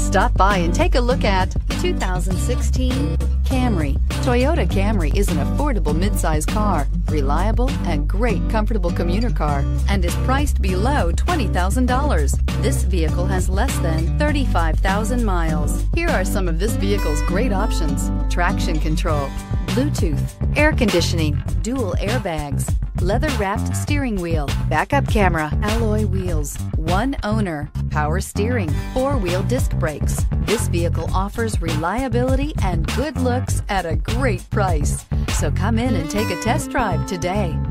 Stop by and take a look at the 2016 Camry. Toyota Camry is an affordable midsize car, reliable and great comfortable commuter car, and is priced below $20,000. This vehicle has less than 35,000 miles. Here are some of this vehicle's great options: traction control, Bluetooth, air conditioning, dual airbags, leather-wrapped steering wheel, backup camera, alloy wheels, one owner, power steering, four-wheel disc brakes. This vehicle offers reliability and good looks at a great price. So come in and take a test drive today.